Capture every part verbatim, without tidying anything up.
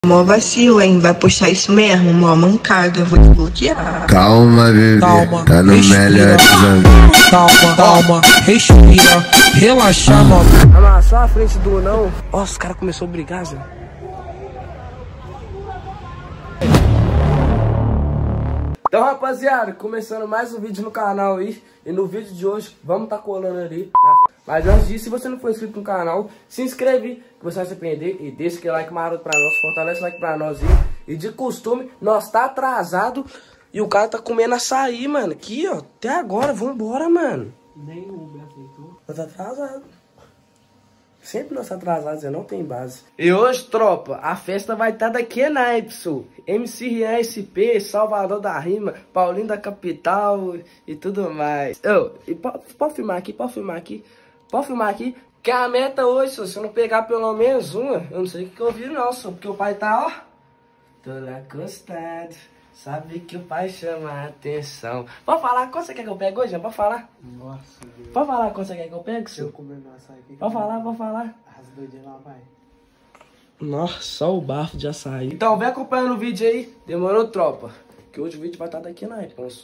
Mó vacilo, hein? Vai puxar isso mesmo, mó mancada, eu vou te bloquear. Calma, bebê, calma, tá no melhor dos Calma, calma, respira, relaxa, mano. Amassar a frente do não. Ó, os caras começaram a brigar, Zé. Então, rapaziada, começando mais um vídeo no canal aí. E no vídeo de hoje, vamos tá colando ali. Mas antes disso, se você não for inscrito no canal, se inscreve, que você vai se arrepender. E deixa aquele like maroto pra nós, fortalece o like pra nós aí. E de costume, nós tá atrasado. E o cara tá comendo açaí, mano. Aqui, ó, até agora, vambora, mano. Nem o Uber aceitou. Nós tá atrasado. Sempre nós atrasados, não tem base. E hoje, tropa, a festa vai estar daqui na Epson. M C Rian S P, Salvador da Rima, Paulinho da Capital e tudo mais. Oh, e pode, pode filmar aqui, pode filmar aqui. Pode filmar aqui. Que a meta hoje, se eu não pegar pelo menos uma, eu não sei o que eu vi não, só porque o pai tá, ó. Todo acostado. Sabe que o pai chama a atenção. Pode falar quanto você quer que eu pegue hoje? Pode falar? Nossa, Deus. Pode falar quanto você quer que eu pegue, Se senhor? eu comer meu açaí aqui. Pode falar, pode falar. As doidinhas lá, vai. Nossa, só o bafo de açaí. Então vem acompanhando o vídeo aí. Demorou, tropa? Que hoje o vídeo vai estar daqui na Epson.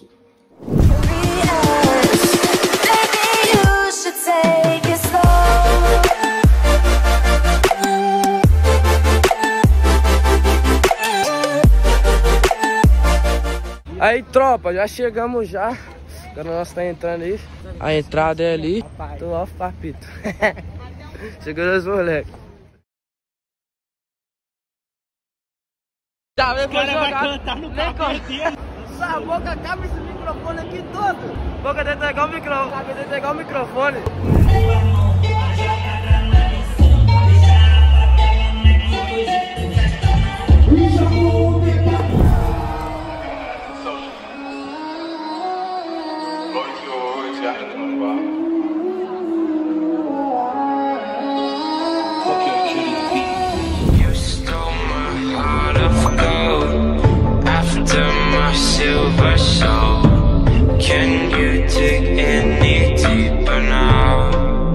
Aí, tropa, já chegamos já. Agora nós tá entrando aí. A entrada é ali. Tô off, papito. Chegou os moleques. Já veio pra jogar. Vai cantar no carro. Essa boca acaba esse microfone aqui todo. Boca dentro é igual o microfone. Cabeça dentro é igual o microfone. Silver soul, can you dig any deeper now?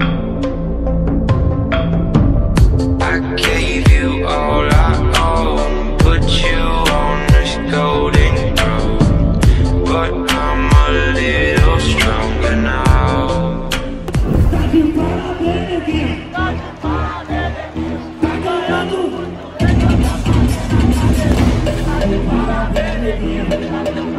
I gave you all I own, put you on this golden road, but I'm a little stronger now. Tá de parabéns, neguinho. Tá de parabéns, tá ganhando. Tá de parabéns, neguinho.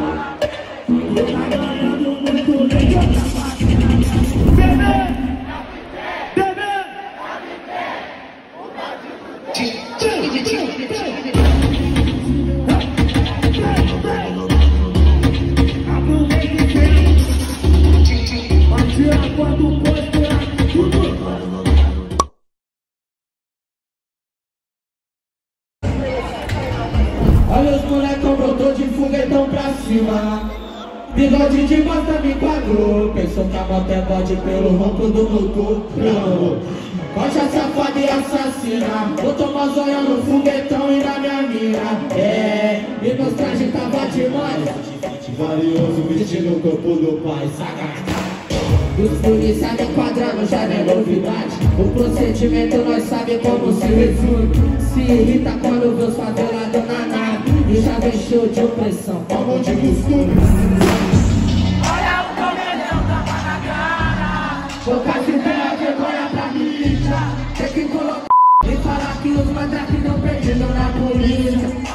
Olha os molecão, brotou de foguetão pra cima. Bigode de bosta me quadrou. Pensou que a moto é bode pelo ronco do motor. Coxa safada e assassina. Botou uma zóia no foguetão e na minha mira. É, e meus trajes tava demais. Valioso vestindo o corpo do pai, saca. Os policiais me quadrando já não é novidade. O procedimento nós sabe como se resume. Se irrita quando vê os favelados na nave. E já vem show de opressão, como de costume. Olha o comedão da Banagana. Boca de terra, vergonha pra mídia. Tem que colocar e falar que os mandrake não perderam na polícia.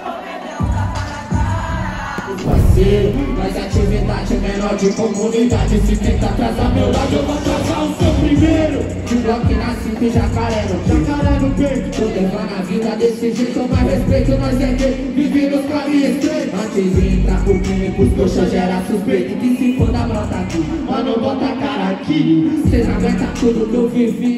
Parceiro, mas atividade menor de comunidade. Se tenta atrasar meu lado, eu vou atrasar o seu primeiro. De bloco na cinta e jacaré no peito, jacaré no peito. Tô levando a vida desse jeito, mais respeito nós é que vive nos caminhos estreitos. Antes de entrar pro crime, pros coxas gera suspeito. Que se for da brota aqui, mano, bota a cara aqui. Cês não aguentam tudo que eu vivi.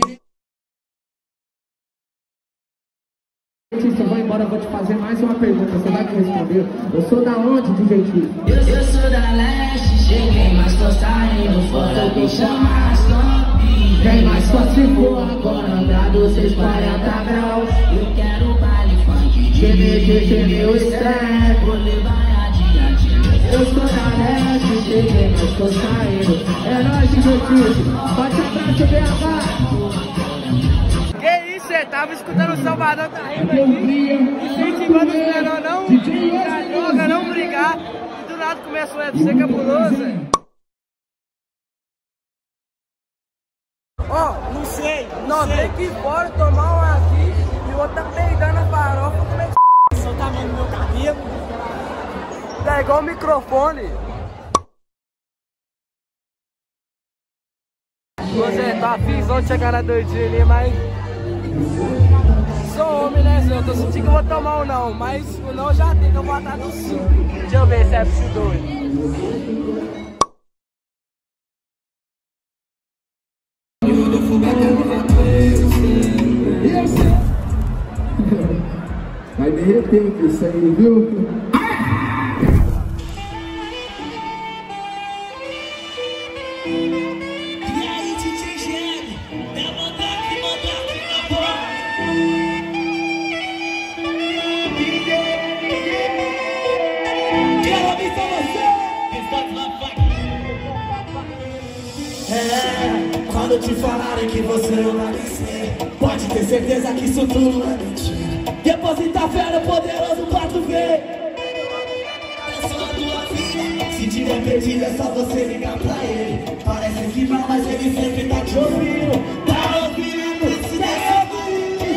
Se eu vou embora, eu vou te fazer mais uma pergunta. Você vai me responder? Eu sou da onde, D J T? Eu, eu sou da leste, cheguei, mas tô saindo fora do chama stop. Vem mais só se for agora, Andrado, seis quarenta graus. Eu quero baile funk, G M G, G M O, step. vou levar adiante. Eu sou da leste, cheguei, mas tô saindo. É nóis, D J T. Forte abraço, B H. Que isso, Zé, tava escutando o Salvador, tá rindo aqui, incentivando os menores não usar droga, não brigar, e do nada começa o U F C cabuloso, Zé. Ó, oh, não sei, nós vem aqui fora tomar um aqui e o outro tá peidando a farofa, como é que Só tá vendo meu cabelo. tá igual o microfone. Ô Zé, tô afimzão de chegar na doidinha ali, mas sou homem, né, Zé? Eu tô sentindo que eu vou tomar um não, mas o não já tem, que eu vou atrás do sim. Deixa eu ver se é esse doido. Vai derreter isso aí, viu? E aí, D J G M, é mandar aqui, mandar aqui na bola. Quero ouvir só você. É, quando te falarem que você não vai vencer, pode ter certeza que isso tudo é mentira. Deposita fé no poderoso pra tu ver. Se tiver perdido é só você ligar pra ele. Parece que não, mas ele sempre tá te ouvindo. Tá ouvindo, se der ouvindo.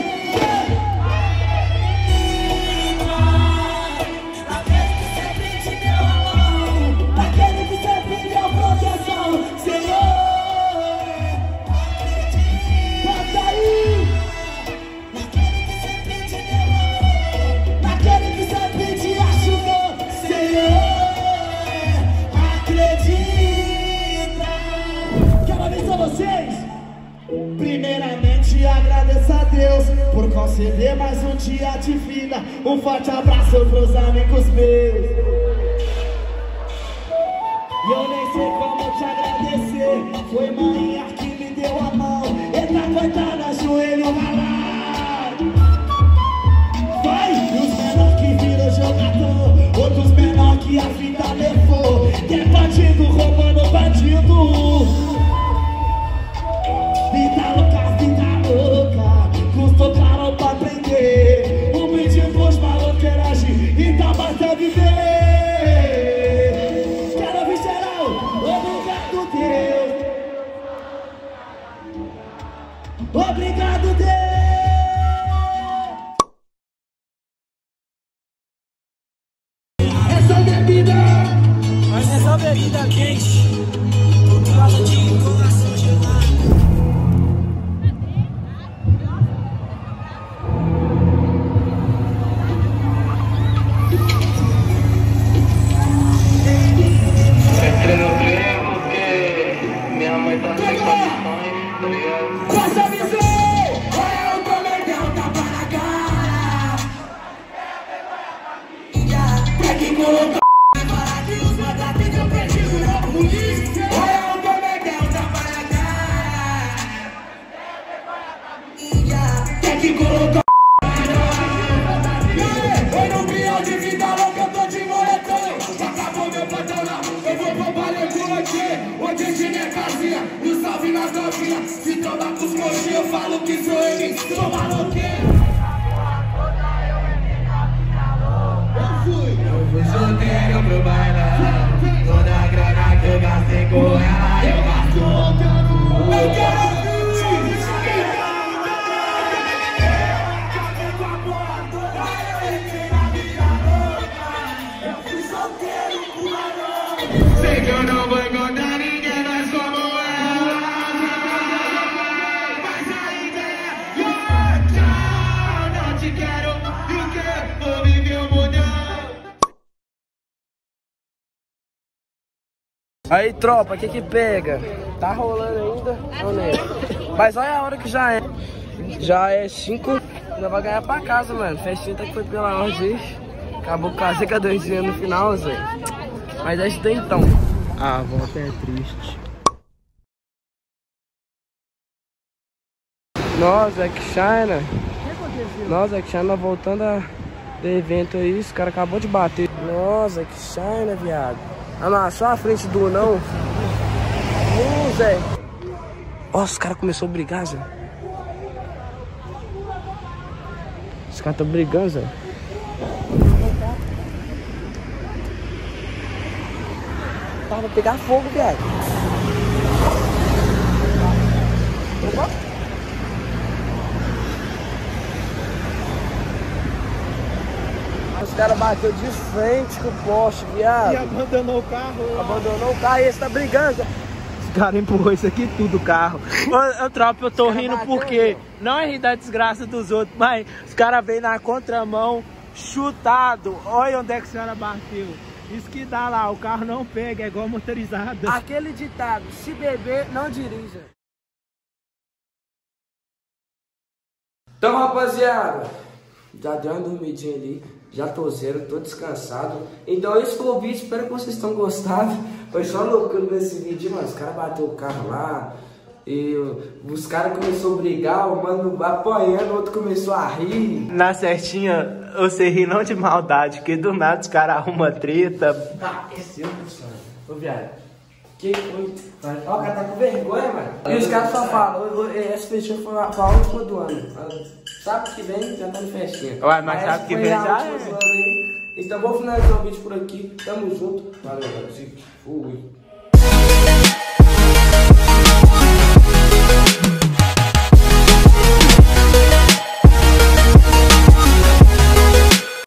Aquele que sempre te deu a mão, aquele que sempre deu proteção, Senhor. Canta aí. Naquele que sempre te deu a mão, naquele que sempre te ajudou, Senhor. Quero avisar vocês. Primeiramente agradeço a Deus por conceder mais um dia de vida. Um forte abraço pros amigos meus. E eu nem sei como te agradecer. Foi manhã que me deu a mão. Eita coitada, joelho ralado. Vai, e os menor que virou jogador, outros menor que a vida levou. Tem bandido roubando bandido. Vida louca, vida louca, custou caro pra aprender. O mendigo pros maluqueiros agir, então basta viver. Quero ouvir geral, obrigado Deus. Obrigado Deus. Essa bebida, Mas essa bebida quente, por causa de coração gelado. Minha mãe tá sem condições, tá ligado? Passa a visão! Olha o comercial, tapa na cara! Tem que colocar para que os mandatos tenham perdido na polícia! Olha o comercial, tapa na cara! Tem que colocar. Eu não criou de vida louca, eu tô de moletão! Acabou meu patrão lá, eu vou pro balé com você! Hoje de minha casinha, um salve nas novinhas. Se trombar com os coxinhos, eu falo que sou ele, sou maloqueiro. Eu fui, eu fui solteiro pro bailão. Toda a grana que eu gastei com ela, eu gasto voltando. Eu quero sei que eu não vou encontrar ninguém mais como ela. Mas ainda é your time. Não te quero, e o que? Vou viver o mundão. Aí tropa, o que que pega? Tá rolando ainda? Ou nem? Mas olha a hora que já é. Já é cinco, ainda vai ganhar pra casa, mano. Festinha até que foi pela ordem. Acabou quase com a doidinha no final, Zé. Mas é isso daí então. A volta é triste. Nossa, que China. Nossa, que China voltando a... do evento aí. Esse cara acabou de bater. Nossa, que China, viado. Amassou a frente do não. Hum, Zé. Nossa, os caras começaram a brigar, Zé. Os caras tão brigando, Zé. Tá, vou pegar fogo, viado. Os caras bateu de frente com o poste, viado. E abandonou o carro. Abandonou o carro e esse tá brigando. Os caras empurrou isso aqui tudo, o carro. Ô, ô tropa, eu tô rindo porque não é rir da desgraça dos outros, mas os caras veio na contramão, chutado. Olha onde é que a senhora bateu. Isso que dá lá, o carro não pega, é igual motorizado. Aquele ditado, se beber, não dirija. Então, rapaziada, já deu uma dormidinha ali, já tô zero, tô descansado. Então esse foi o vídeo, espero que vocês tenham gostado. Foi só loucura nesse vídeo, mano. Os caras bateram o carro lá, e os caras começaram a brigar, o mano apanhando, o outro começou a rir. Na certinha, você ri não de maldade, porque do nada os caras arrumam treta. Tá, esse é o funcionário. Ô, viado, que foi? Ó, o cara tá com vergonha, mano. E os caras só falam, essa festinha foi a, foi a última do ano. Sábado que vem já tá em festinha. Ué, mas sábado que vem já é. Então vou finalizar o vídeo por aqui. Tamo junto. Valeu, galera. Fui.